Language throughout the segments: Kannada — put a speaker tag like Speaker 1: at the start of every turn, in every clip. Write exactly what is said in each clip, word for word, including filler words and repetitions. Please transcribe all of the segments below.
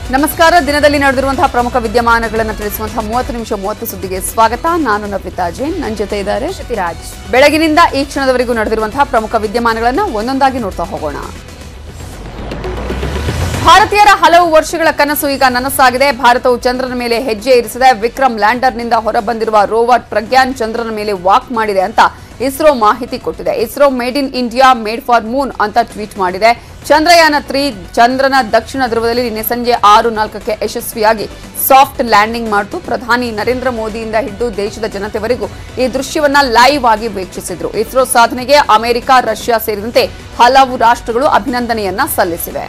Speaker 1: ನಮಸ್ಕಾರ. ದಿನದಲ್ಲಿ ನಡೆದಿರುವಂತಹ ಪ್ರಮುಖ ವಿದ್ಯಮಾನಗಳನ್ನು ತಿಳಿಸುವಂತಹ ಮೂವತ್ತು ನಿಮಿಷ ಮೂವತ್ತು ಸುದ್ದಿಗೆ ಸ್ವಾಗತ. ನಾನು ನವಿತಾ ಜೈನ್, ನನ್ನ ಜೊತೆ ಇದ್ದಾರೆ ಶ್ರುತಿರಾಜ್. ಬೆಳಗಿನಿಂದ ಈ ಕ್ಷಣದವರೆಗೂ ನಡೆದಿರುವಂತಹ ಪ್ರಮುಖ ವಿದ್ಯಮಾನಗಳನ್ನು ಒಂದೊಂದಾಗಿ ನೋಡ್ತಾ ಹೋಗೋಣ. ಭಾರತೀಯರ ಹಲವು ವರ್ಷಗಳ ಕನಸು ಈಗ ನನಸಾಗಿದೆ. ಭಾರತವು ಚಂದ್ರನ ಮೇಲೆ ಹೆಜ್ಜೆ ಇರಿಸಿದೆ. ವಿಕ್ರಮ್ ಲ್ಯಾಂಡರ್ನಿಂದ ಹೊರಬಂದಿರುವ ರೋವರ್ ಪ್ರಜ್ಞಾನ್ ಚಂದ್ರನ ಮೇಲೆ ವಾಕ್ ಮಾಡಿದೆ ಅಂತ ಇಸ್ರೋ ಮಾಹಿತಿ ಕೊಟ್ಟಿದೆ. ISRO made in India, made for moon ಅಂತ ಟ್ವೀಟ್ ಮಾಡಿದೆ. ಚಂದ್ರಯಾನ ತ್ರೀ ಚಂದ್ರನ ದಕ್ಷಿಣ ಧ್ರುವದಲ್ಲಿ ನಿನ್ನೆ ಸಂಜೆ ಆರು ನಾಲ್ಕಕ್ಕೆ ಯಶಸ್ವಿಯಾಗಿ ಸಾಫ್ಟ್ ಲ್ಯಾಂಡಿಂಗ್ ಮಾಡಿತು. ಪ್ರಧಾನಿ ನರೇಂದ್ರ ಮೋದಿಯಿಂದ ಹಿಡಿದು ದೇಶದ ಜನತೆವರೆಗೂ ಈ ದೃಶ್ಯವನ್ನ ಲೈವ್ ಆಗಿ ವೀಕ್ಷಿಸಿದ್ರು. ಇಸ್ರೋ ಸಾಧನೆಗೆ ಅಮೆರಿಕ, ರಷ್ಯಾ ಸೇರಿದಂತೆ ಹಲವು ರಾಷ್ಟ್ರಗಳು ಅಭಿನಂದನೆಯನ್ನ ಸಲ್ಲಿಸಿವೆ.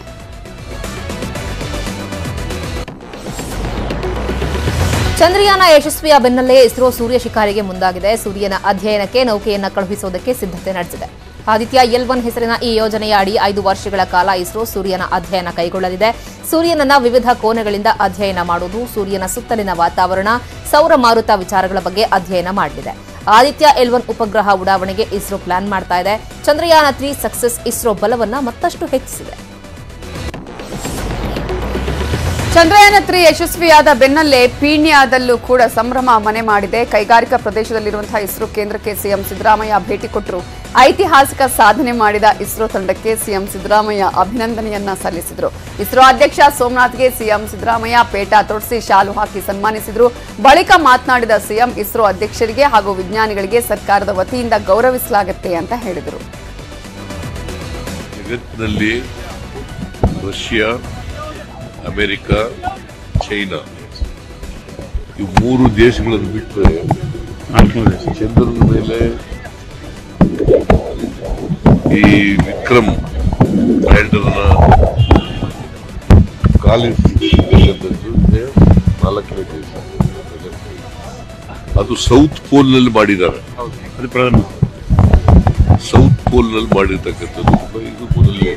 Speaker 2: ಚಂದ್ರಯಾನ ಯಶಸ್ವಿಯ ಬೆನ್ನಲ್ಲೇ ಇಸ್ರೋ ಸೂರ್ಯ ಶಿಕಾರಿಗೆ ಮುಂದಾಗಿದೆ. ಸೂರ್ಯನ ಅಧ್ಯಯನಕ್ಕೆ ನೌಕೆಯನ್ನ ಕಳುಹಿಸುವುದಕ್ಕೆ ಸಿದ್ಧತೆ ನಡೆಸಿದೆ. ಆದಿತ್ಯ ಎಲ್ ಒನ್ ಹೆಸರಿನ ಈ ಯೋಜನೆಯ ಅಡಿ ಐದು ವರ್ಷಗಳ ಕಾಲ ಇಸ್ರೋ ಸೂರ್ಯನ ಅಧ್ಯಯನ ಕೈಗೊಳ್ಳಲಿದೆ. ಸೂರ್ಯನನ್ನ ವಿವಿಧ ಕೋನಗಳಿಂದ ಅಧ್ಯಯನ ಮಾಡುವುದು, ಸೂರ್ಯನ ಸುತ್ತಲಿನ ವಾತಾವರಣ, ಸೌರ ಮಾರುತ ವಿಚಾರಗಳ ಬಗ್ಗೆ ಅಧ್ಯಯನ ಮಾಡಲಿದೆ. ಆದಿತ್ಯ ಎಲ್ ಒನ್ ಉಪಗ್ರಹ ಉಡಾವಣೆಗೆ ಇಸ್ರೋ ಪ್ಲಾನ್ ಮಾಡ್ತಾ ಇದೆ. ಚಂದ್ರಯಾನ ತ್ರೀ ಸಕ್ಸಸ್ ಇಸ್ರೋ ಬಲವನ್ನ ಮತ್ತಷ್ಟು ಹೆಚ್ಚಿಸಿದೆ.
Speaker 1: ಚಂದ್ರಯಾನ ತ್ರೀ ಯಶಸ್ವಿಯಾದ ಬೆನ್ನಲ್ಲೇ ಪೀಣ್ಯದಲ್ಲೂ ಕೂಡ ಸಂಭ್ರಮ ಮನೆ ಮಾಡಿದೆ. ಕೈಗಾರಿಕಾ ಪ್ರದೇಶದಲ್ಲಿರುವಂತಹ ಇಸ್ರೋ ಕೇಂದ್ರಕ್ಕೆ ಸಿಎಂ ಸಿದ್ದರಾಮಯ್ಯ ಭೇಟಿ ಕೊಟ್ಟರು. ಐತಿಹಾಸಿಕ ಸಾಧನೆ ಮಾಡಿದ ಇಸ್ರೋ ತಂಡಕ್ಕೆ ಸಿಎಂ ಸಿದ್ದರಾಮಯ್ಯ ಅಭಿನಂದನೆಯನ್ನ ಸಲ್ಲಿಸಿದರು. ಇಸ್ರೋ ಅಧ್ಯಕ್ಷ ಸೋಮನಾಥ್ಗೆ ಸಿಎಂ ಸಿದ್ದರಾಮಯ್ಯ ಪೇಟ ತೊಡಿಸಿ ಶಾಲು ಹಾಕಿ ಸನ್ಮಾನಿಸಿದರು. ಬಳಿಕ ಮಾತನಾಡಿದ ಸಿಎಂ, ಇಸ್ರೋ ಅಧ್ಯಕ್ಷರಿಗೆ ಹಾಗೂ ವಿಜ್ಞಾನಿಗಳಿಗೆ ಸರ್ಕಾರದ ವತಿಯಿಂದ ಗೌರವಿಸಲಾಗುತ್ತೆ ಅಂತ ಹೇಳಿದರು.
Speaker 3: ಜಗತ್ತಿನಲ್ಲಿ ರಷ್ಯಾ, ಅಮೆರಿಕ, ಚೈನಾ ಇವು ಮೂರು ದೇಶಗಳನ್ನು ಬಿಟ್ಟರೆ ಚಂದ್ರನ ಮೇಲೆ ಈ ವಿಕ್ರಮ್ ಲ್ಯಾಂಡರ್ನ ಕಾಲಿರಿಸಿರ್ತಕ್ಕಂಥದ್ದು ನಾಲ್ಕನೇ ದೇಶ. ಅದು ಸೌತ್ ಪೋಲ್ ನಲ್ಲಿ ಮಾಡಿದ್ದಾರೆ. ಸೌತ್ ಪೋಲ್ ನಲ್ಲಿ ಮಾಡಿರ್ತಕ್ಕಂಥದ್ದು ಇದು ಮೊದಲನೇ.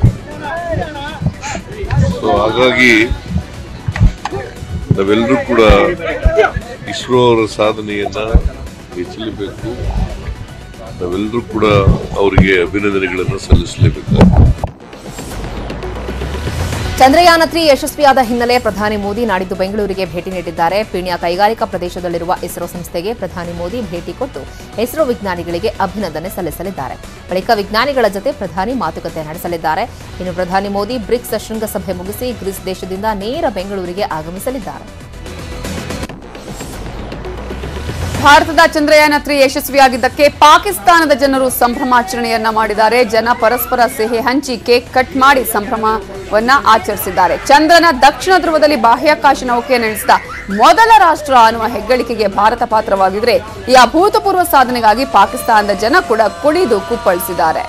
Speaker 3: ಸೊ ಹಾಗಾಗಿ ನಾವೆಲ್ಲರೂ ಕೂಡ ಇಸ್ರೋ ಅವರ ಸಾಧನೆಯನ್ನ ಮೆಚ್ಚಲೇಬೇಕು. ನಾವೆಲ್ಲರೂ ಕೂಡ ಅವರಿಗೆ ಅಭಿನಂದನೆಗಳನ್ನು ಸಲ್ಲಿಸಲೇಬೇಕು.
Speaker 2: ಚಂದ್ರಯಾನ ತ್ರೀ ಯಶಸ್ವಿಯಾದ ಹಿನ್ನೆಲೆ ಪ್ರಧಾನಿ ಮೋದಿ ನಾಡಿದ್ದು ಬೆಂಗಳೂರಿಗೆ ಭೇಟಿ ನೀಡಿದ್ದಾರೆ. ಪೀಣ್ಯ ಕೈಗಾರಿಕಾ ಪ್ರದೇಶದಲ್ಲಿರುವ ಇಸ್ರೋ ಸಂಸ್ಥೆಗೆ ಪ್ರಧಾನಿ ಮೋದಿ ಭೇಟಿ ಕೊಟ್ಟು ಇಸ್ರೋ ವಿಜ್ಞಾನಿಗಳಿಗೆ ಅಭಿನಂದನೆ ಸಲ್ಲಿಸಲಿದ್ದಾರೆ. ಬಳಿಕ ವಿಜ್ಞಾನಿಗಳ ಜತೆ ಪ್ರಧಾನಿ ಮಾತುಕತೆ ನಡೆಸಲಿದ್ದಾರೆ. ಇನ್ನು ಪ್ರಧಾನಿ ಮೋದಿ ಬ್ರಿಕ್ಸ್ ಶೃಂಗಸಭೆ ಮುಗಿಸಿ ಗ್ರೀಸ್ ದೇಶದಿಂದ ನೇರ ಬೆಂಗಳೂರಿಗೆ ಆಗಮಿಸಲಿದ್ದಾರೆ.
Speaker 1: ಭಾರತದ ಚಂದ್ರಯಾನ ತ್ರೀ ಯಶಸ್ವಿಯಾಗಿದ್ದಕ್ಕೆ ಪಾಕಿಸ್ತಾನದ ಜನರು ಸಂಭ್ರಮಾಚರಣೆಯನ್ನ ಮಾಡಿದ್ದಾರೆ. ಜನ ಪರಸ್ಪರ ಸಿಹಿ ಹಂಚಿ ಕೇಕ್ ಕಟ್ ಮಾಡಿ ಸಂಭ್ರಮವನ್ನ ಆಚರಿಸಿದ್ದಾರೆ. ಚಂದ್ರನ ದಕ್ಷಿಣ ಧ್ರುವದಲ್ಲಿ ಬಾಹ್ಯಾಕಾಶ ನೌಕೆಯನ್ನು ಇಳಿಸಿದ ಮೊದಲ ರಾಷ್ಟ್ರ ಅನ್ನುವ ಹೆಗ್ಗಳಿಕೆಗೆ ಭಾರತ ಪಾತ್ರವಾಗಿದ್ರೆ, ಈ ಅಭೂತಪೂರ್ವ ಸಾಧನೆಗಾಗಿ ಪಾಕಿಸ್ತಾನದ ಜನ ಕೂಡ ಕುಣಿದು ಕುಪ್ಪಳಿಸಿದ್ದಾರೆ.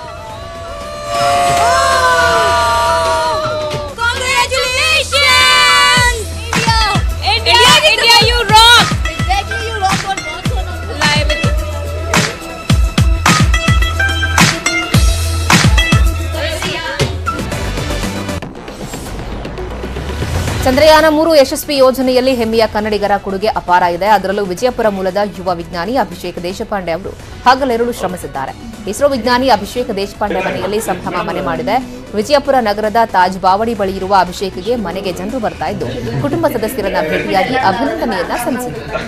Speaker 2: ಚಂದ್ರಯಾನ ಮೂರು ಯಶಸ್ವಿ ಯೋಜನೆಯಲ್ಲಿ ಹೆಮ್ಮೆಯ ಕನ್ನಡಿಗರ ಕೊಡುಗೆ ಅಪಾರ ಇದೆ. ಅದರಲ್ಲೂ ವಿಜಯಪುರ ಮೂಲದ ಯುವ ವಿಜ್ಞಾನಿ ಅಭಿಷೇಕ್ ದೇಶಪಾಂಡೆ ಅವರು ಹಗಲಿರುಳು ಶ್ರಮಿಸಿದ್ದಾರೆ. ಇಸ್ರೋ ವಿಜ್ಞಾನಿ ಅಭಿಷೇಕ್ ದೇಶಪಾಂಡೆ ಮನೆಯಲ್ಲಿ ಸಂಭ್ರಮ ಮನೆ ಮಾಡಿದೆ. ವಿಜಯಪುರ ನಗರದ ತಾಜ್ ಬಾವಡಿ ಬಳಿ ಇರುವ ಅಭಿಷೇಕ್ಗೆ ಮನೆಗೆ ಜನರು ಬರ್ತಾ ಇದ್ದು ಕುಟುಂಬ ಸದಸ್ಯರನ್ನ ಭೇಟಿಯಾಗಿ ಅಭಿನಂದನೆಯನ್ನ ಸಲ್ಲಿಸಿದರು.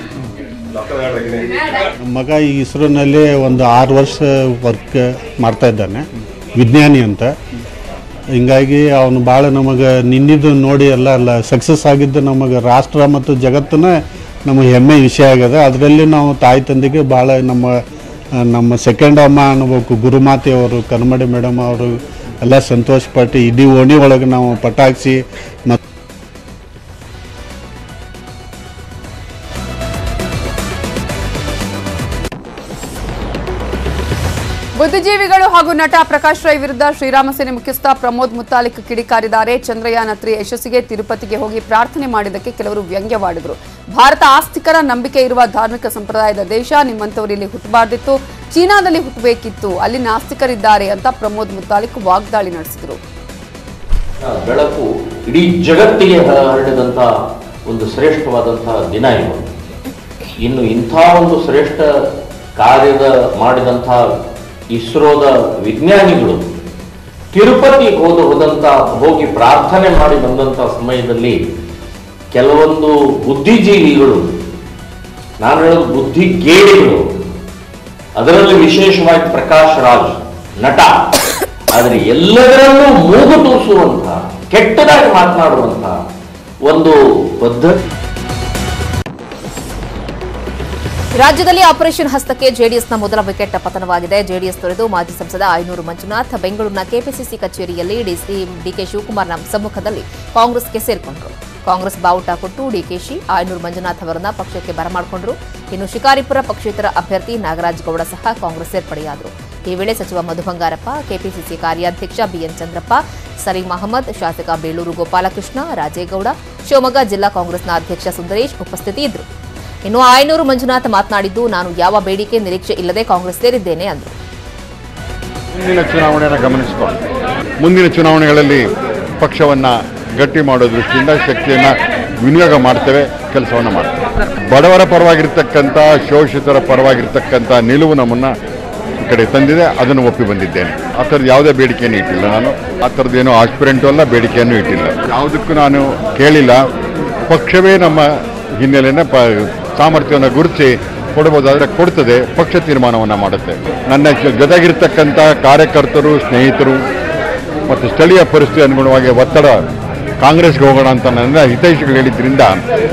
Speaker 4: ಮಗ ಈ ಇಸ್ರೋನಲ್ಲಿ ಒಂದು ಆರು ವರ್ಷ ವರ್ಕ್ ಮಾಡ್ತಾ ಇದ್ದಾನೆ, ವಿಜ್ಞಾನಿ ಅಂತ. ಹಿಂಗಾಗಿ ಅವನು ಭಾಳ ನಮಗೆ ನಿನ್ನಿದ್ದು ನೋಡಿ ಎಲ್ಲ ಅಲ್ಲ ಸಕ್ಸಸ್ ಆಗಿದ್ದು ನಮಗೆ ರಾಷ್ಟ್ರ ಮತ್ತು ಜಗತ್ತನ್ನ ನಮಗೆ ಹೆಮ್ಮೆ ವಿಷಯ ಆಗ್ಯದ. ಅದರಲ್ಲಿ ನಾವು ತಾಯಿ ತಂದೆಗೆ ಭಾಳ ನಮ್ಮ ನಮ್ಮ ಸೆಕೆಂಡ್ ಅಮ್ಮ ಅನ್ನಬೇಕು ಗುರುಮಾತೆಯವರು ಕನ್ಮಡಿ ಮೇಡಮ್ ಅವರು ಎಲ್ಲ ಸಂತೋಷಪಟ್ಟು ಇಡೀ ಓಣಿ ಒಳಗೆ ನಾವು ಪಟಾಕಿಸಿ ಮತ್ತು
Speaker 1: ಬುದ್ಧಿಜೀವಿಗಳು ಹಾಗೂ ನಟ ಪ್ರಕಾಶ್ ರೈ ವಿರುದ್ಧ ಶ್ರೀರಾಮ ಸೇನೆ ಮುಖ್ಯಸ್ಥ ಪ್ರಮೋದ್ ಮುತಾಲಿಕ್ ಕಿಡಿಕಾರಿದ್ದಾರೆ. ಚಂದ್ರಯಾನ ತ್ರೀ ಯಶಸ್ಸಿಗೆ ತಿರುಪತಿಗೆ ಹೋಗಿ ಪ್ರಾರ್ಥನೆ ಮಾಡಿದ್ದಕ್ಕೆ ಕೆಲವರು ವ್ಯಂಗ್ಯವಾಡಿದರು. ಭಾರತ ಆಸ್ತಿಕರ ನಂಬಿಕೆ ಇರುವ ಧಾರ್ಮಿಕ ಸಂಪ್ರದಾಯದ ದೇಶ, ನಿಮ್ಮಂತವರು ಇಲ್ಲಿ ಹುಟ್ಟಬಾರ್ದಿತ್ತು, ಚೀನಾದಲ್ಲಿ ಹುಟ್ಟಬೇಕಿತ್ತು, ಅಲ್ಲಿ ನಾಸ್ತಿಕರಿದ್ದಾರೆ ಅಂತ ಪ್ರಮೋದ್ ಮುತಾಲಿಕ್ ವಾಗ್ದಾಳಿ ನಡೆಸಿದರು.
Speaker 5: ಬೆಳಕು ಇಡೀ ಜಗತ್ತಿಗೆ ಹರಡಿದಂತ ಒಂದು ಶ್ರೇಷ್ಠವಾದಂತಹ ದಿನ ಇದು. ಇನ್ನು ಇಂಥ ಒಂದು ಶ್ರೇಷ್ಠ ಕಾರ್ಯದ ಮಾಡಿದಂತಹ ಇಸ್ರೋದ ವಿಜ್ಞಾನಿಗಳು ತಿರುಪತಿಗೆ ಹೋದ ಹೋದಂತ ಹೋಗಿ ಪ್ರಾರ್ಥನೆ ಮಾಡಿ ಬಂದಂತ ಸಮಯದಲ್ಲಿ ಕೆಲವೊಂದು ಬುದ್ಧಿಜೀವಿಗಳು, ನಾನು ಹೇಳೋದು ಬುದ್ಧಿಗೇಡಿಗಳು, ಅದರಲ್ಲಿ ವಿಶೇಷವಾಗಿ ಪ್ರಕಾಶ್ ರಾಜ್ ನಟ, ಆದರೆ ಎಲ್ಲದರಲ್ಲೂ ಮೂಗು ತೂರಿಸುವಂತಹ, ಕೆಟ್ಟದಾಗಿ ಮಾತನಾಡುವಂತಹ ಒಂದು ಪದ್ಧತಿ.
Speaker 2: ರಾಜ್ಯದಲ್ಲಿ ಆಪರೇಷನ್ ಹಸ್ತಕ್ಕೆ ಜೆಡಿಎಸ್ನ ಮೊದಲ ವಿಕೆಟ್ ಪತನವಾಗಿದೆ. ಜೆಡಿಎಸ್ ತೊರೆದು ಮಾಜಿ ಸಂಸದ ಆಯನೂರು ಮಂಜುನಾಥ್ ಬೆಂಗಳೂರಿನ ಕೆಪಿಸಿಸಿ ಕಚೇರಿಯಲ್ಲಿ ಡಿಸಿ ಡಿಕೆ ಶಿವಕುಮಾರ್ನ ಸಮ್ಮುಖದಲ್ಲಿ ಕಾಂಗ್ರೆಸ್ಗೆ ಸೇರಿಕೊಂಡರು. ಕಾಂಗ್ರೆಸ್ ಬಾವುಟ ಕೊಟ್ಟು ಡಿಕೆಶಿ ಆಯನೂರು ಮಂಜುನಾಥ್ ಅವರನ್ನ ಪಕ್ಷಕ್ಕೆ ಬರಮಾಡಿಕೊಂಡರು. ಇನ್ನು ಶಿಕಾರಿಪುರ ಪಕ್ಷೇತರ ಅಭ್ಯರ್ಥಿ ನಾಗರಾಜ್ ಗೌಡ ಸಹ ಕಾಂಗ್ರೆಸ್ ಸೇರ್ಪಡೆಯಾದರು. ಈ ವೇಳೆ ಸಚಿವ ಮಧು ಬಂಗಾರಪ್ಪ, ಕೆಪಿಸಿಸಿ ಕಾರ್ಯಾಧ್ಯಕ್ಷ ಬಿಎನ್ ಚಂದ್ರಪ್ಪ, ಸಲೀಂ ಅಹಮದ್, ಶಾಸಕ ಬೇಳೂರು ಗೋಪಾಲಕೃಷ್ಣ, ರಾಜೇಗೌಡ, ಶಿವಮೊಗ್ಗ ಜಿಲ್ಲಾ ಕಾಂಗ್ರೆಸ್ನ ಅಧ್ಯಕ್ಷ ಸುಂದರೇಶ್ ಉಪಸ್ಥಿತಿಯಿದ್ದರು. ಇನ್ನು ಆಯನೂರು ಮಂಜುನಾಥ್ ಮಾತನಾಡಿದ್ದು, ನಾನು ಯಾವ ಬೇಡಿಕೆ ನಿರೀಕ್ಷೆ ಇಲ್ಲದೆ ಕಾಂಗ್ರೆಸ್ ಸೇರಿದ್ದೇನೆ ಅಂದರು.
Speaker 6: ಮುಂದಿನ ಚುನಾವಣೆಯನ್ನು ಗಮನಿಸಿಕೊಂಡು ಮುಂದಿನ ಚುನಾವಣೆಗಳಲ್ಲಿ ಪಕ್ಷವನ್ನ ಗಟ್ಟಿ ಮಾಡೋ ದೃಷ್ಟಿಯಿಂದ ಶಕ್ತಿಯನ್ನು ವಿನಿಯೋಗ ಮಾಡ್ತೇವೆ, ಕೆಲಸವನ್ನು ಮಾಡ್ತೇವೆ. ಬಡವರ ಪರವಾಗಿರ್ತಕ್ಕಂಥ, ಶೋಷಿತರ ಪರವಾಗಿರ್ತಕ್ಕಂಥ ನಿಲುವು ನಮ್ಮನ್ನು ಈ ಕಡೆ ತಂದಿದೆ, ಅದನ್ನು ಒಪ್ಪಿ ಬಂದಿದ್ದೇನೆ. ಆ ಥರದ್ದು ಯಾವುದೇ ಬೇಡಿಕೆಯನ್ನು ಇಟ್ಟಿಲ್ಲ. ನಾನು ಆ ಥರದ್ದೇನೋ ಆಸ್ಪಿರೆಂಟು ಅಲ್ಲ, ಬೇಡಿಕೆಯನ್ನು ಇಟ್ಟಿಲ್ಲ. ಯಾವುದಕ್ಕೂ ನಾನು ಕೇಳಿಲ್ಲ. ಪಕ್ಷವೇ ನಮ್ಮ ಹಿನ್ನೆಲೆಯನ್ನು ಪ ಸಾಮರ್ಥ್ಯವನ್ನು ಗುರುತಿಸಿ ಕೊಡಬಹುದಾದರೆ ಕೊಡ್ತದೆ, ಪಕ್ಷ ತೀರ್ಮಾನವನ್ನು ಮಾಡುತ್ತೆ. ನನ್ನ ಜೊತೆಗಿರ್ತಕ್ಕಂಥ ಕಾರ್ಯಕರ್ತರು, ಸ್ನೇಹಿತರು ಮತ್ತು ಸ್ಥಳೀಯ ಪರಿಸ್ಥಿತಿ ಅನುಗುಣವಾಗಿ ಒತ್ತಡ ಕಾಂಗ್ರೆಸ್ಗೆ ಹೋಗೋಣ ಅಂತ ನನ್ನ ಹಿತೈಷಿಗಳು ಹೇಳಿದ್ರಿಂದ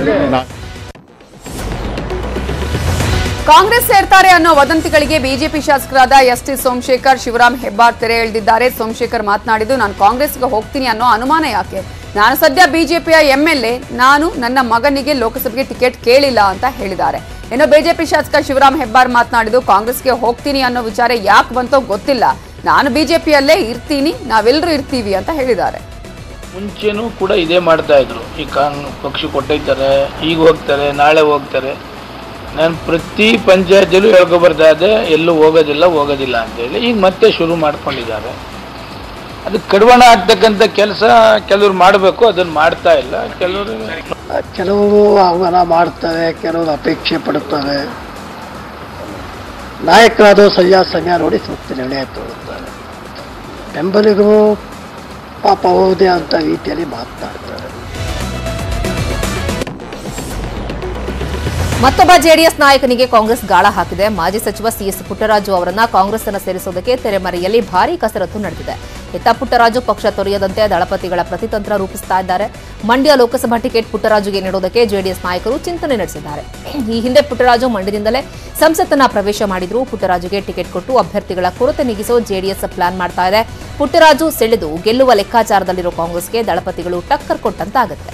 Speaker 1: ಕಾಂಗ್ರೆಸ್ ಸೇರ್ತಾರೆ ಅನ್ನೋ ವದಂತಿಗಳಿಗೆ ಬಿಜೆಪಿ ಶಾಸಕರಾದ ಎಸ್ ಟಿ ಸೋಮಶೇಖರ್, ಶಿವರಾಮ್ ಹೆಬ್ಬಾರ್ ತೆರೆ ಎಳೆದಿದ್ದಾರೆ. ಸೋಮಶೇಖರ್ ಮಾತನಾಡಿದ್ದು, ನಾನು ಕಾಂಗ್ರೆಸ್ಗೆ ಹೋಗ್ತೀನಿ ಅನ್ನೋ ಅನುಮಾನ ಯಾಕೆ? ನಾನು ಸದ್ಯ ಬಿಜೆಪಿಯ ಎಂಎಲ್ಎ, ನಾನು ನನ್ನ ಮಗನಿಗೆ ಲೋಕಸಭೆಗೆ ಟಿಕೆಟ್ ಕೇಳಿಲ್ಲ ಅಂತ ಹೇಳಿದ್ದಾರೆ. ಇನ್ನು ಬಿಜೆಪಿ ಶಾಸಕ ಶಿವರಾಮ್ ಹೆಬ್ಬಾರ್ ಮಾತನಾಡಿದ್ದು, ಕಾಂಗ್ರೆಸ್ಗೆ ಹೋಗ್ತೀನಿ ಅನ್ನೋ ವಿಚಾರ ಯಾಕೆ ಬಂತೋ ಗೊತ್ತಿಲ್ಲ, ನಾನು ಬಿಜೆಪಿಯಲ್ಲೇ ಇರ್ತೀನಿ, ನಾವೆಲ್ಲರೂ ಇರ್ತೀವಿ ಅಂತ ಹೇಳಿದ್ದಾರೆ.
Speaker 7: ಮುಂಚೆನೂ ಕೂಡ ಇದೇ ಮಾಡ್ತಾ ಇದ್ರು. ಈ ಕಾಂಗ್ ಪಕ್ಷ ಕೊಟ್ಟೈತಾರೆ, ಈಗ ಹೋಗ್ತಾರೆ, ನಾಳೆ ಹೋಗ್ತಾರೆ. ನಾನು ಪ್ರತಿ ಪಂಚಾಯತಿಯಲ್ಲೂ ಹೇಳ್ಕೊ ಬರ್ತಾ ಇದ್ದೆ, ಎಲ್ಲೂ ಹೋಗೋದಿಲ್ಲ ಹೋಗೋದಿಲ್ಲ ಅಂತೇಳಿ. ಈಗ ಮತ್ತೆ ಶುರು ಮಾಡ್ಕೊಂಡಿದ್ದಾರೆ. ಅದು ಕಡಿವಾಣ ಆಗ್ತಕ್ಕಂಥ ಕೆಲಸ ಕೆಲವರು ಮಾಡಬೇಕು, ಅದನ್ನು ಮಾಡ್ತಾ ಇಲ್ಲ. ಕೆಲವರು
Speaker 8: ಕೆಲವರು ಆಹ್ವಾನ ಮಾಡ್ತಾರೆ, ಕೆಲವರು ಅಪೇಕ್ಷೆ ಪಡುತ್ತಾರೆ. ನಾಯಕರಾದ ಸರಿಯಾದ ಸಮಯ ನೋಡಿ ಸೂಕ್ತ ನಿರ್ಣಯ ತಗೊಳ್ತಾರೆ. ಬೆಂಬಲಿಗರು ಪಾಪ ಹೋದೆ ಅಂತ ರೀತಿಯಲ್ಲಿ ಮಾತನಾಡ್ತಾರೆ.
Speaker 2: ಮತ್ತೊಬ್ಬ ಜೆಡಿಎಸ್ ನಾಯಕನಿಗೆ ಕಾಂಗ್ರೆಸ್ ಗಾಳ ಹಾಕಿದೆ. ಮಾಜಿ ಸಚಿವ ಸಿಎಸ್ ಪುಟ್ಟರಾಜು ಅವರನ್ನ ಕಾಂಗ್ರೆಸ್ ಅನ್ನು ಸೇರಿಸುವುದಕ್ಕೆ ತೆರೆಮರೆಯಲ್ಲಿ ಭಾರೀ ಕಸರತ್ತು ನಡೆದಿದೆ. ಇತ್ತ ಪುಟ್ಟರಾಜು ಪಕ್ಷ ತೊರೆಯದಂತೆ ದಳಪತಿಗಳ ಪ್ರತಿತಂತ್ರ ರೂಪಿಸುತ್ತಾ ಇದ್ದಾರೆ. ಮಂಡ್ಯ ಲೋಕಸಭಾ ಟಿಕೆಟ್ ಪುಟ್ಟರಾಜುಗೆ ನೀಡುವುದಕ್ಕೆ ಜೆಡಿಎಸ್ ನಾಯಕರು ಚಿಂತನೆ ನಡೆಸಿದ್ದಾರೆ. ಈ ಹಿಂದೆ ಪುಟ್ಟರಾಜು ಮಂಡ್ಯದಿಂದಲೇ ಸಂಸತ್ತನ್ನ ಪ್ರವೇಶ ಮಾಡಿದ್ರು. ಪುಟ್ಟರಾಜುಗೆ ಟಿಕೆಟ್ ಕೊಟ್ಟು ಅಭ್ಯರ್ಥಿಗಳ ಕೊರತೆ ನೀಗಿಸೋ ಜೆಡಿಎಸ್ ಪ್ಲಾನ್ ಮಾಡ್ತಾ ಇದೆ. ಪುಟ್ಟರಾಜು ಸೆಳೆದು ಗೆಲ್ಲುವ ಲೆಕ್ಕಾಚಾರದಲ್ಲಿರೋ ಕಾಂಗ್ರೆಸ್ಗೆ ದಳಪತಿಗಳು ಟಕ್ಕರ್ ಕೊಟ್ಟಂತಾಗುತ್ತೆ.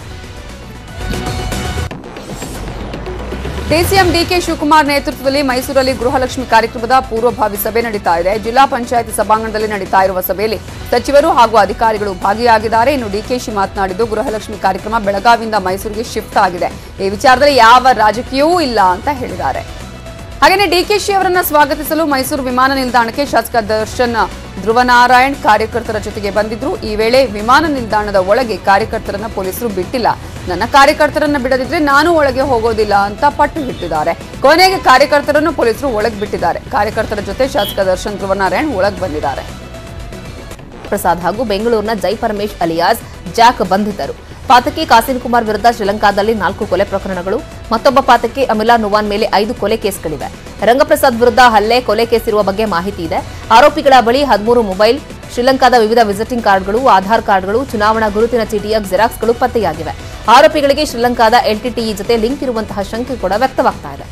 Speaker 1: ಡಿಸಿಎಂ ಡಿಕೆ ಶಿವಕುಮಾರ್ ನೇತೃತ್ವದಲ್ಲಿ ಮೈಸೂರಲ್ಲಿ ಗೃಹಲಕ್ಷ್ಮಿ ಕಾರ್ಯಕ್ರಮದ ಪೂರ್ವಭಾವಿ ಸಭೆ ನಡೀತಾ ಇದೆ. ಜಿಲ್ಲಾ ಪಂಚಾಯತ್ ಸಭಾಂಗಣದಲ್ಲಿ ನಡೀತಾ ಇರುವ ಸಭೆಯಲ್ಲಿ ಸಚಿವರು ಹಾಗೂ ಅಧಿಕಾರಿಗಳು ಭಾಗಿಯಾಗಿದ್ದಾರೆ. ಇನ್ನು ಡಿಕೆಶಿ ಮಾತನಾಡಿದ್ದು, ಗೃಹಲಕ್ಷ್ಮಿ ಕಾರ್ಯಕ್ರಮ ಬೆಳಗಾವಿಯಿಂದ ಮೈಸೂರಿಗೆ ಶಿಫ್ಟ್ ಆಗಿದೆ, ಈ ವಿಚಾರದಲ್ಲಿ ಯಾವ ರಾಜಕೀಯವೂ ಇಲ್ಲ ಅಂತ ಹೇಳಿದ್ದಾರೆ. ಹಾಗೆಯೇ ಡಿಕೆಶಿ ಅವರನ್ನ ಸ್ವಾಗತಿಸಲು ಮೈಸೂರು ವಿಮಾನ ನಿಲ್ದಾಣಕ್ಕೆ ಶಾಸಕ ದರ್ಶನ್ ಧ್ರುವನಾರಾಯಣ್ ಕಾರ್ಯಕರ್ತರ ಜೊತೆಗೆ ಬಂದಿದ್ರು. ಈ ವೇಳೆ ವಿಮಾನ ನಿಲ್ದಾಣದ ಒಳಗೆ ಕಾರ್ಯಕರ್ತರನ್ನ ಪೊಲೀಸರು ಬಿಟ್ಟಿಲ್ಲ. ನನ್ನ ಕಾರ್ಯಕರ್ತರನ್ನ ಬಿಡದಿದ್ರೆ ನಾನು ಒಳಗೆ ಹೋಗೋದಿಲ್ಲ ಅಂತ ಪಟ್ಟು ಹಿಟ್ಟಿದ್ದಾರೆ. ಕೊನೆಗೆ ಕಾರ್ಯಕರ್ತರನ್ನು ಪೊಲೀಸರು ಒಳಗೆ ಬಿಟ್ಟಿದ್ದಾರೆ. ಕಾರ್ಯಕರ್ತರ ಜೊತೆ ಶಾಸಕ ದರ್ಶನ್ ಧ್ರುವನಾರಾಯಣ್ ಒಳಗೆ ಬಂದಿದ್ದಾರೆ.
Speaker 2: ಪ್ರಸಾದ್ ಹಾಗೂ ಬೆಂಗಳೂರಿನ ಜೈ ಪರಮೇಶ್ ಅಲಿಯಾಸ್ ಜಾಕ್ ಬಂಧಿತರು. ಪಾತಕಿ ಕಾಸಿಂ ಕುಮಾರ್ ವಿರುದ್ಧ ಶ್ರೀಲಂಕಾದಲ್ಲಿ ನಾಲ್ಕು ಕೊಲೆ ಪ್ರಕರಣಗಳು, ಮತ್ತೊಬ್ಬ ಪಾತಕಿ ಅಮಿಲಾ ನುವಾನ್ ಮೇಲೆ ಐದು ಕೊಲೆ ಕೇಸ್ಗಳಿವೆ. ರಂಗಪ್ರಸಾದ್ ವಿರುದ್ಧ ಹಲ್ಲೆ, ಕೊಲೆ ಕೇಸ್ ಇರುವ ಬಗ್ಗೆ ಮಾಹಿತಿ ಇದೆ. ಆರೋಪಿಗಳ ಬಳಿ ಹದಿಮೂರು ಮೊಬೈಲ್, ಶ್ರೀಲಂಕಾದ ವಿವಿಧ ವಿಸಿಟಿಂಗ್ ಕಾರ್ಡ್ಗಳು, ಆಧಾರ್ ಕಾರ್ಡ್ಗಳು, ಚುನಾವಣಾ ಗುರುತಿನ ಚೀಟಿಯ ಜೆರಾಕ್ಸ್ಗಳು ಪತ್ತೆಯಾಗಿವೆ. ಆರೋಪಿಗಳಿಗೆ ಶ್ರೀಲಂಕಾದ ಎಲ್ಟಿಟಿಇ ಜೊತೆ ಲಿಂಕ್ ಇರುವಂತಹ ಶಂಕೆ ಕೂಡ ವ್ಯಕ್ತವಾಗ್ತಾ ಇದೆ.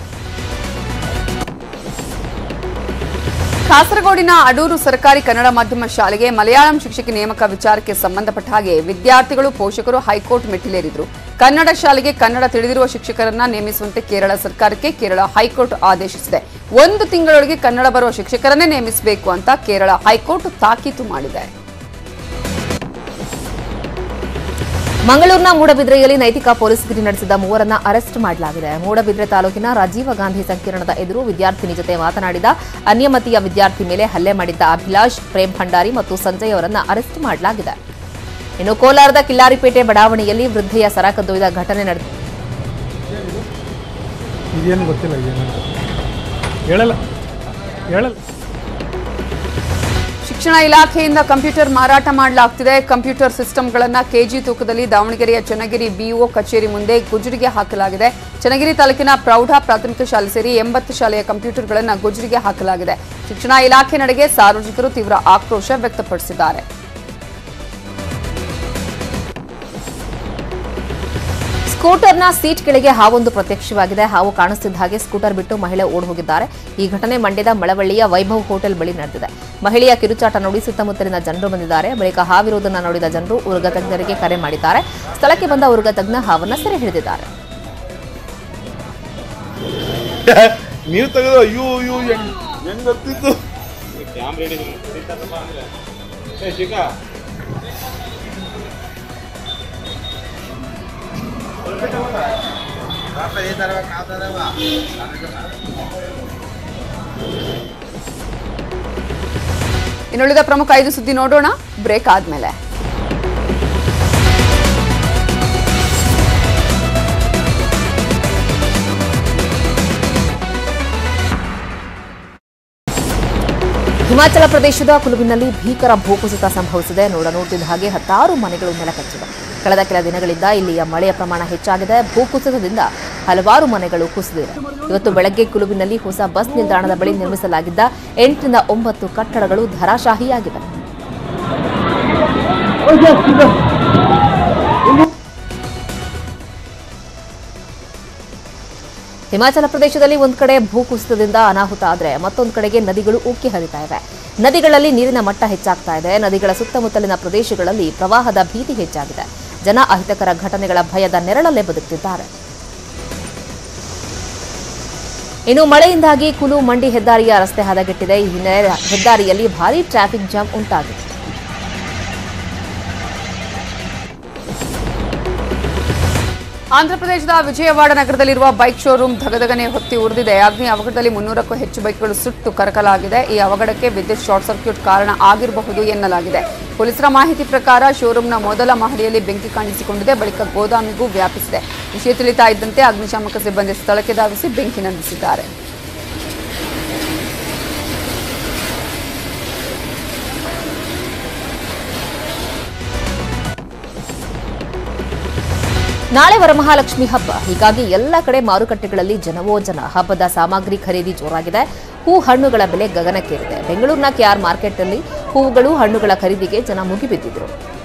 Speaker 1: ಕಾಸರಗೋಡಿನ ಅಡೂರು ಸರ್ಕಾರಿ ಕನ್ನಡ ಮಾಧ್ಯಮ ಶಾಲೆಗೆ ಮಲಯಾಳಂ ಶಿಕ್ಷಕಿ ನೇಮಕ ವಿಚಾರಕ್ಕೆ ಸಂಬಂಧಪಟ್ಟ ಹಾಗೆ ವಿದ್ಯಾರ್ಥಿಗಳು, ಪೋಷಕರು ಹೈಕೋರ್ಟ್ ಮೆಟ್ಟಿಲೇರಿದ್ರು. ಕನ್ನಡ ಶಾಲೆಗೆ ಕನ್ನಡ ತಿಳಿದಿರುವ ಶಿಕ್ಷಕರನ್ನ ನೇಮಿಸುವಂತೆ ಕೇರಳ ಸರ್ಕಾರಕ್ಕೆ ಕೇರಳ ಹೈಕೋರ್ಟ್ ಆದೇಶಿಸಿದೆ. ಒಂದು ತಿಂಗಳೊಳಗೆ ಕನ್ನಡ ಬರುವ ಶಿಕ್ಷಕರನ್ನೇ ನೇಮಿಸಬೇಕು ಅಂತ ಕೇರಳ ಹೈಕೋರ್ಟ್ ತಾಕೀತು ಮಾಡಿದೆ.
Speaker 2: ಮಂಗಳೂರಿನ ಮೂಡಬಿದ್ರೆಯಲ್ಲಿ ನೈತಿಕ ಪೊಲೀಸ್ಗಿರಿ ನಡೆಸಿದ ಮೂವರನ್ನ ಅರೆಸ್ಟ್ ಮಾಡಲಾಗಿದೆ. ಮೂಡಬಿದ್ರೆ ತಾಲೂಕಿನ ರಾಜೀವ ಗಾಂಧಿ ಸಂಕೀರ್ಣದ ಎದುರು ವಿದ್ಯಾರ್ಥಿನಿ ಜೊತೆ ಮಾತನಾಡಿದ ಅನ್ಯಮತೀಯ ವಿದ್ಯಾರ್ಥಿ ಮೇಲೆ ಹಲ್ಲೆ ಮಾಡಿದ್ದ ಅಭಿಲಾಷ್, ಪ್ರೇಮ್ ಭಂಡಾರಿ ಮತ್ತು ಸಂಜಯ್ ಅವರನ್ನ ಅರೆಸ್ಟ್ ಮಾಡಲಾಗಿದೆ. ಇನ್ನು ಕೋಲಾರದ ಕಿಲ್ಲಾರಿಪೇಟೆ ಬಡಾವಣೆಯಲ್ಲಿ ವೃದ್ಧೆಯ ಸರ ಕದ್ದೊಯ್ದ ಘಟನೆ ನಡೆದಿದೆ.
Speaker 1: ಶಿಕ್ಷಣ ಇಲಾಖೆಯಿಂದ ಕಂಪ್ಯೂಟರ್ ಮಾರಾಟ ಮಾಡಲಾಗ್ತಿದೆ. ಕಂಪ್ಯೂಟರ್ ಸಿಸ್ಟಂಗಳನ್ನು ಕೆಜಿ ತೂಕದಲ್ಲಿ ದಾವಣಗೆರೆಯ ಚನ್ನಗಿರಿ ಬಿಇಒ ಕಚೇರಿ ಮುಂದೆ ಗುಜರಿಗೆ ಹಾಕಲಾಗಿದೆ. ಚನ್ನಗಿರಿ ತಾಲೂಕಿನ ಪ್ರೌಢ ಪ್ರಾಥಮಿಕ ಶಾಲೆ ಸೇರಿ ಎಂಬತ್ತು ಶಾಲೆಯ ಕಂಪ್ಯೂಟರ್ಗಳನ್ನು ಗುಜರಿಗೆ ಹಾಕಲಾಗಿದೆ. ಶಿಕ್ಷಣ ಇಲಾಖೆ ನಡೆಗೆ ಸಾರ್ವಜನಿಕರು ತೀವ್ರ ಆಕ್ರೋಶ ವ್ಯಕ್ತಪಡಿಸಿದ್ದಾರೆ.
Speaker 2: ಸ್ಕೂಟರ್ನ ಸೀಟ್ ಕೆಳಗೆ ಹಾವೊಂದು ಪ್ರತ್ಯಕ್ಷವಾಗಿದೆ. ಹಾವು ಕಾಣಿಸ್ತಿದ್ದ ಹಾಗೆ ಸ್ಕೂಟರ್ ಬಿಟ್ಟು ಮಹಿಳೆ ಓಡಿ ಹೋಗಿದ್ದಾರೆ. ಈ ಘಟನೆ ಮಂಡ್ಯದ ಮಳವಳ್ಳಿಯ ವೈಭವ್ ಹೋಟೆಲ್ ಬಳಿ ನಡೆದಿದೆ. ಮಹಿಳೆಯ ಕಿರುಚಾಟ ನೋಡಿ ಸುತ್ತಮುತ್ತಲಿನ ಜನರು ಬಂದಿದ್ದಾರೆ. ಬಳಿಕ ಹಾವಿರುವುದನ್ನು ನೋಡಿದ ಜನರು ಉರುಗ ತಜ್ಞರಿಗೆ ಕರೆ ಮಾಡಿದ್ದಾರೆ. ಸ್ಥಳಕ್ಕೆ ಬಂದ ಉರುಗ ತಜ್ಞ ಹಾವನ್ನು ಸೆರೆ ಹಿಡಿದಿದ್ದಾರೆ.
Speaker 9: ನೀವು ತೆಗೆದು ಅಯ್ಯೋ ಅಯ್ಯೋ ಹೆಂಗ್ ಗೊತ್ತಿತ್ತು
Speaker 1: ಇನ್ನುಳಿದ ಪ್ರಮುಖ ಐದು ಸುದ್ದಿ ನೋಡೋಣ ಬ್ರೇಕ್ ಆದ್ಮೇಲೆ.
Speaker 2: ಹಿಮಾಚಲ ಪ್ರದೇಶದ ಕುಲುವಿನಲ್ಲಿ ಭೀಕರ ಭೂಕುಸಿತ ಸಂಭವಿಸಿದೆ. ನೋಡ ನೋಡ್ತಿದ್ದ ಹಾಗೆ ಹತ್ತಾರು ಮನೆಗಳು ನೆಲಕಚ್ಚಿವೆ. ಕಳೆದ ಕೆಲ ದಿನಗಳಿಂದ ಇಲ್ಲಿಯ ಮಳೆಯ ಪ್ರಮಾಣ ಹೆಚ್ಚಾಗಿದೆ. ಭೂಕುಸಿತದಿಂದ ಹಲವಾರು ಮನೆಗಳು ಕುಸಿದಿವೆ. ಇವತ್ತು ಬೆಳಗ್ಗೆ ಕುಲುವಿನಲ್ಲಿ ಹೊಸ ಬಸ್ ನಿಲ್ದಾಣದ ಬಳಿ ನಿರ್ಮಿಸಲಾಗಿದ್ದ ಎಂಟರಿಂದ ಒಂಬತ್ತು ಕಟ್ಟಡಗಳು ಧರಾಶಾಹಿಯಾಗಿವೆ. ಹಿಮಾಚಲ ಪ್ರದೇಶದಲ್ಲಿ ಒಂದು ಕಡೆ ಭೂಕುಸಿತದಿಂದ ಅನಾಹುತ ಆದರೆ ಮತ್ತೊಂದು ಕಡೆಗೆ ನದಿಗಳು ಉಕ್ಕಿ ಹರಿತಾ ಇವೆ. ನದಿಗಳಲ್ಲಿ ನೀರಿನ ಮಟ್ಟ ಹೆಚ್ಚಾಗ್ತಾ ಇದೆ. ನದಿಗಳ ಸುತ್ತಮುತ್ತಲಿನ ಪ್ರದೇಶಗಳಲ್ಲಿ ಪ್ರವಾಹದ ಭೀತಿ ಹೆಚ್ಚಾಗಿದೆ. ಜನ ಅಹಿತಕರ ಘಟನೆಗಳ ಭಯದ ನೆರಳಲ್ಲೇ ಬದುಕುತ್ತಿದ್ದಾರೆ. ಇನ್ನು ಮಳೆಯಿಂದಾಗಿ ಕುಲು ಮಂಡಿ ಹೆದ್ದಾರಿಯ ರಸ್ತೆ ಹದಗೆಟ್ಟಿದೆ. ಈ ಹಿನ್ನೆಲೆ ಹೆದ್ದಾರಿಯಲ್ಲಿ ಭಾರೀ ಟ್ರಾಫಿಕ್ ಜಾಮ್ ಉಂಟಾಗಿದೆ.
Speaker 1: ಆಂಧ್ರಪ್ರದೇಶದ ವಿಜಯವಾಡ ನಗರದಲ್ಲಿರುವ ಬೈಕ್ ಶೋರೂಮ್ ಧಗಧಗನೆ ಹೊತ್ತಿ ಉರಿದಿದೆ. ಅಗ್ನಿ ಅವಘಡದಲ್ಲಿ ಮುನ್ನೂರಕ್ಕೂ ಹೆಚ್ಚು ಬೈಕ್ಗಳು ಸುಟ್ಟು ಕರಕಲಾಗಿದೆ. ಈ ಅವಘಡಕ್ಕೆ ವಿದ್ಯುತ್ ಶಾರ್ಟ್ ಸರ್ಕ್ಯೂಟ್ ಕಾರಣ ಆಗಿರಬಹುದು ಎನ್ನಲಾಗಿದೆ. ಪೊಲೀಸರ ಮಾಹಿತಿ ಪ್ರಕಾರ ಶೋರೂಮ್ನ ಮೊದಲ ಮಹಡಿಯಲ್ಲಿ ಬೆಂಕಿ ಕಾಣಿಸಿಕೊಂಡಿದೆ. ಬಳಿಕ ಗೋದಾಮಿಗೂ ವ್ಯಾಪಿಸಿದೆ. ವಿಷಯ ತಿಳಿತಾ ಇದ್ದಂತೆ ಅಗ್ನಿಶಾಮಕ ಸಿಬ್ಬಂದಿ ಸ್ಥಳಕ್ಕೆ ಧಾವಿಸಿ ಬೆಂಕಿ ನಂದಿಸಿದ್ದಾರೆ.
Speaker 2: ನಾಳೆ ವರಮಹಾಲಕ್ಷ್ಮಿ ಹಬ್ಬ. ಹೀಗಾಗಿ ಎಲ್ಲ ಕಡೆ ಮಾರುಕಟ್ಟೆಗಳಲ್ಲಿ ಜನವೋ ಜನ. ಹಬ್ಬದ ಸಾಮಗ್ರಿ ಖರೀದಿ ಜೋರಾಗಿದೆ. ಹೂ ಹಣ್ಣುಗಳ ಬೆಲೆ ಗಗನಕ್ಕೇರಿದೆ. ಬೆಂಗಳೂರಿನ ಕೆಆರ್ ಮಾರ್ಕೆಟ್ನಲ್ಲಿ ಹೂವುಗಳು ಹಣ್ಣುಗಳ ಖರೀದಿಗೆ ಜನ ಮುಗಿಬಿದ್ದಿದ್ರು.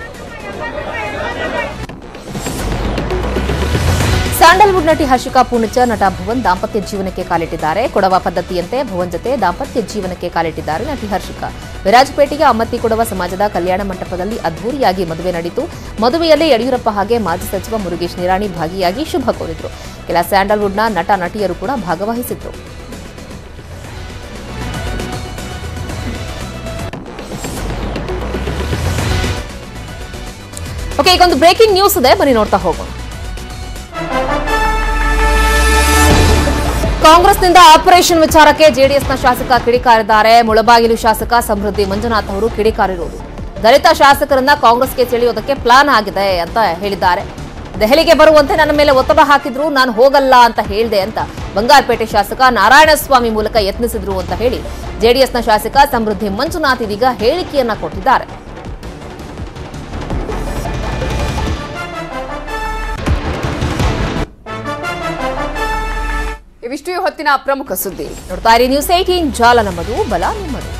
Speaker 2: ಸ್ಯಾಂಡಲ್ವುಡ್ ನಟಿ ಹರ್ಷಿಕಾ ಪೂಣಚ್ಚ ನಟ ಭುವನ್ ದಾಂಪತ್ಯ ಜೀವನಕ್ಕೆ ಕಾಲಿಟ್ಟಿದ್ದಾರೆ. ಕೊಡವ ಪದ್ಧತಿಯಂತೆ ಭುವನ್ ಜತೆ ದಾಂಪತ್ಯ ಜೀವನಕ್ಕೆ ಕಾಲಿಟ್ಟಿದ್ದಾರೆ ನಟಿ ಹರ್ಷಿಕಾ. ವಿರಾಜಪೇಟೆಯ ಅಮ್ಮತ್ತಿ ಕೊಡವ ಸಮಾಜದ ಕಲ್ಯಾಣ ಮಂಟಪದಲ್ಲಿ ಅದ್ದೂರಿಯಾಗಿ ಮದುವೆ ನಡೆಯಿತು. ಮದುವೆಯಲ್ಲಿ ಯಡಿಯೂರಪ್ಪ ಹಾಗೆ ಮಾಜಿ ಸಚಿವ ಮುರುಗೇಶ್ ನಿರಾಣಿ ಭಾಗಿಯಾಗಿ ಶುಭ ಕೋರಿದ್ರು. ಕೆಲ ಸ್ಯಾಂಡಲ್ವುಡ್ನ ನಟ ನಟಿಯರು ಕೂಡ ಭಾಗವಹಿಸಿದ್ರು. ಓಕೆ, ಈಗ ಒಂದು ಬ್ರೇಕಿಂಗ್ ನ್ಯೂಸ್ ಇದೆ, ಬನ್ನಿ ನೋಡ್ತಾ ಹೋಗೋಣ. ಕಾಂಗ್ರೆಸ್ನಿಂದ ಆಪರೇಷನ್ ವಿಚಾರಕ್ಕೆ ಜೆಡಿಎಸ್ನ ಶಾಸಕ ಕಿಡಿಕಾರಿದ್ದಾರೆ. ಮುಳಬಾಗಿಲು ಶಾಸಕ ಸಮೃದ್ಧಿ ಮಂಜುನಾಥ್ ಅವರು ಕಿಡಿಕಾರಿರುವುದು ದಲಿತ ಶಾಸಕರನ್ನ ಕಾಂಗ್ರೆಸ್ಗೆ ಸೆಳೆಯೋದಕ್ಕೆ ಪ್ಲಾನ್ ಆಗಿದೆ ಅಂತ ಹೇಳಿದ್ದಾರೆ. ದೆಹಲಿಗೆ ಬರುವಂತೆ ನನ್ನ ಮೇಲೆ ಒತ್ತಡ ಹಾಕಿದ್ರು, ನಾನು ಹೋಗಲ್ಲ ಅಂತ ಹೇಳಿದೆ ಅಂತ ಬಂಗಾರಪೇಟೆ ಶಾಸಕ ನಾರಾಯಣಸ್ವಾಮಿ ಮೂಲಕ ಯತ್ನಿಸಿದ್ರು ಅಂತ ಹೇಳಿ ಜೆಡಿಎಸ್ನ ಶಾಸಕ ಸಮೃದ್ಧಿ ಮಂಜುನಾಥ್ ಇದೀಗ ಹೇಳಿಕೆಯನ್ನ ಕೊಟ್ಟಿದ್ದಾರೆ.
Speaker 1: ಇವಿಷ್ಟು ಹೊತ್ತಿನ ಪ್ರಮುಖ ಸುದ್ದಿ.
Speaker 2: ನೋಡ್ತಾ ಇರಿ ನ್ಯೂಸ್ ಏಟೀನ್, ಜಾಲ ನಮ್ಮದು, ಬಲ ನಿಮ್ಮದು.